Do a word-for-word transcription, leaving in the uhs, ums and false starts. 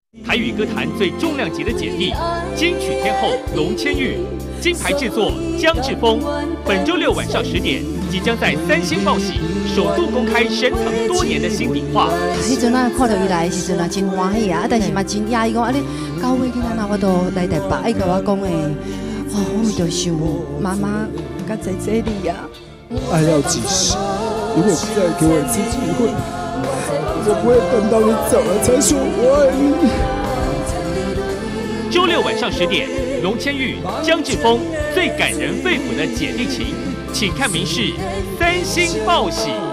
台语歌坛最重量级的姐弟，金曲天后龙千玉，金牌制作江志峰。本周六晚上十点，即将在三星报喜首度公开深藏多年的心底话。 迄阵啊，看到伊来的时阵啊，真欢喜啊，但是嘛真压抑讲，啊你九月囡仔那我都来台北，伊甲我讲诶，哦，我就想妈妈甲在这里呀、 啊。爱要及时，如果再给我一次机会，我不会等到你走了才说我爱你。 周六晚上十点，龙千玉、江志峰最感人肺腑的姐弟情，请看民视三星报喜。